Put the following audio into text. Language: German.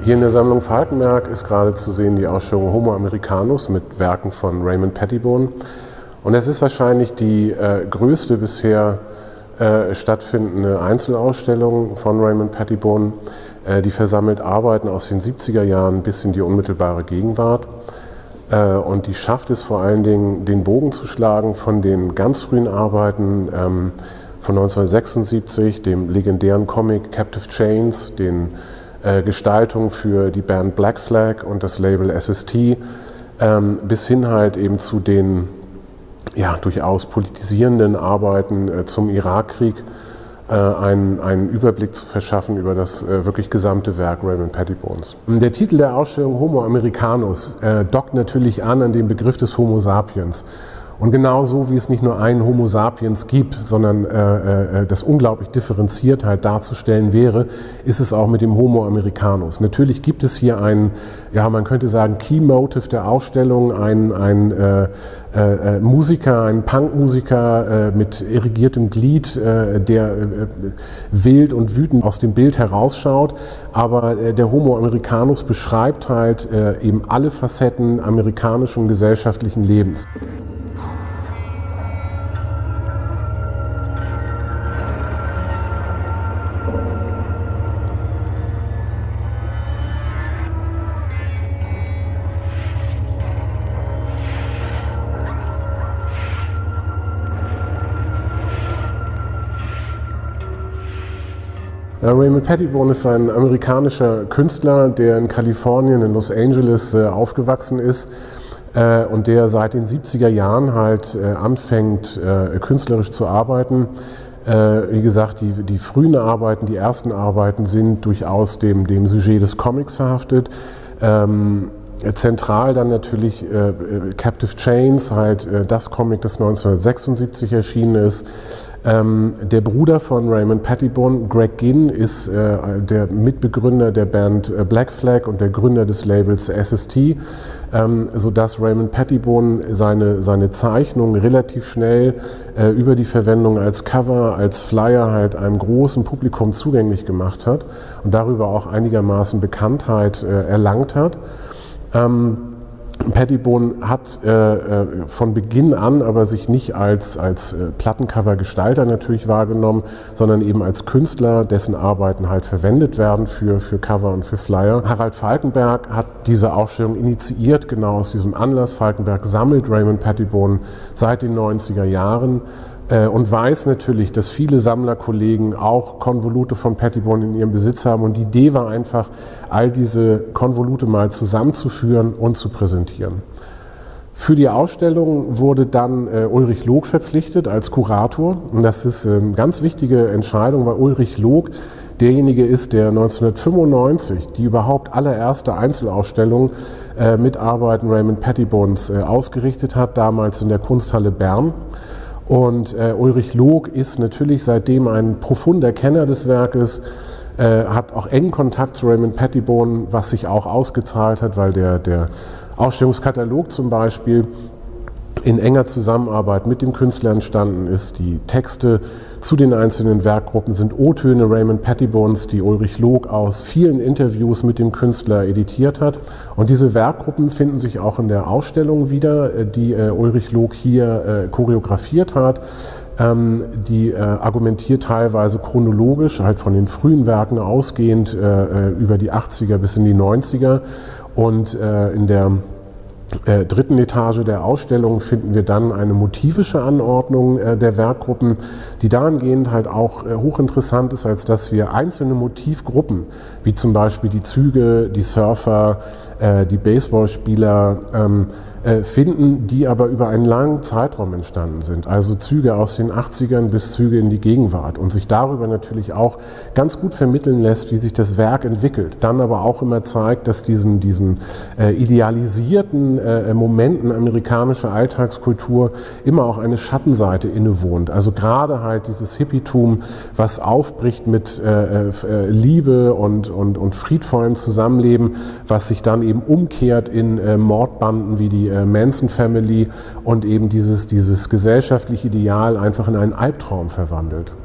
Hier in der Sammlung Falkenberg ist gerade zu sehen die Ausstellung Homo Americanus mit Werken von Raymond Pettibone. Und es ist wahrscheinlich die größte bisher stattfindende Einzelausstellung von Raymond Pettibone. Die versammelt Arbeiten aus den 70er Jahren bis in die unmittelbare Gegenwart. Und die schafft es vor allen Dingen, den Bogen zu schlagen von den ganz frühen Arbeiten von 1976, dem legendären Comic Captive Chains, den Gestaltung für die Band Black Flag und das Label SST, bis hin halt eben zu den durchaus politisierenden Arbeiten zum Irakkrieg, einen Überblick zu verschaffen über das wirklich gesamte Werk Raymond Pettibones. Der Titel der Ausstellung Homo Americanus dockt natürlich an den Begriff des Homo sapiens. Und genauso wie es nicht nur einen Homo sapiens gibt, sondern das unglaublich differenziert halt darzustellen wäre, ist es auch mit dem Homo Americanus. Natürlich gibt es hier einen, man könnte sagen, Key Motive der Ausstellung, ein Musiker, ein Punkmusiker mit irrigiertem Glied, der wild und wütend aus dem Bild herausschaut. Aber der Homo Americanus beschreibt halt eben alle Facetten amerikanischen gesellschaftlichen Lebens. Raymond Pettibone ist ein amerikanischer Künstler, der in Kalifornien, in Los Angeles aufgewachsen ist und der seit den 70er Jahren halt anfängt, künstlerisch zu arbeiten. Wie gesagt, die frühen Arbeiten, die ersten Arbeiten sind durchaus dem Sujet des Comics verhaftet. Zentral dann natürlich Captive Chains, halt das Comic, das 1976 erschienen ist. Der Bruder von Raymond Pettibone, Greg Ginn, ist der Mitbegründer der Band Black Flag und der Gründer des Labels SST, sodass Raymond Pettibone seine Zeichnung relativ schnell über die Verwendung als Cover, als Flyer halt einem großen Publikum zugänglich gemacht hat und darüber auch einigermaßen Bekanntheit erlangt hat. Pettibone hat von Beginn an aber sich nicht als Plattencover-Gestalter natürlich wahrgenommen, sondern eben als Künstler, dessen Arbeiten halt verwendet werden für Cover und für Flyer. Harald Falkenberg hat diese Ausstellung initiiert, genau aus diesem Anlass. Falkenberg sammelt Raymond Pettibone seit den 90er Jahren. Und weiß natürlich, dass viele Sammlerkollegen auch Konvolute von Pettibone in ihrem Besitz haben. Und die Idee war einfach, all diese Konvolute mal zusammenzuführen und zu präsentieren. Für die Ausstellung wurde dann Ulrich Log verpflichtet als Kurator. Und das ist eine ganz wichtige Entscheidung, weil Ulrich Log derjenige ist, der 1995 die überhaupt allererste Einzelausstellung mit Arbeiten Raymond Pettibones ausgerichtet hat, damals in der Kunsthalle Bern. Und Ulrich Log ist natürlich seitdem ein profunder Kenner des Werkes, hat auch engen Kontakt zu Raymond Pettibone, was sich auch ausgezahlt hat, weil der Ausstellungskatalog zum Beispiel in enger Zusammenarbeit mit dem Künstler entstanden ist. Die Texte zu den einzelnen Werkgruppen sind O-Töne Raymond Pettibones, die Ulrich Log aus vielen Interviews mit dem Künstler editiert hat. Und diese Werkgruppen finden sich auch in der Ausstellung wieder, die Ulrich Log hier choreografiert hat. Die argumentiert teilweise chronologisch, halt von den frühen Werken ausgehend, über die 80er bis in die 90er. Und in der dritten Etage der Ausstellung finden wir dann eine motivische Anordnung der Werkgruppen, die dahingehend halt auch hochinteressant ist, als dass wir einzelne Motivgruppen, wie zum Beispiel die Züge, die Surfer, die Baseballspieler, finden, die aber über einen langen Zeitraum entstanden sind. Also Züge aus den 80ern bis Züge in die Gegenwart und sich darüber natürlich auch ganz gut vermitteln lässt, wie sich das Werk entwickelt. Dann aber auch immer zeigt, dass diesen idealisierten Momenten amerikanischer Alltagskultur immer auch eine Schattenseite innewohnt. Also gerade halt dieses Hippietum, was aufbricht mit Liebe und friedvollem Zusammenleben, was sich dann eben umkehrt in Mordbanden wie die Manson Family und eben dieses gesellschaftliche Ideal einfach in einen Albtraum verwandelt.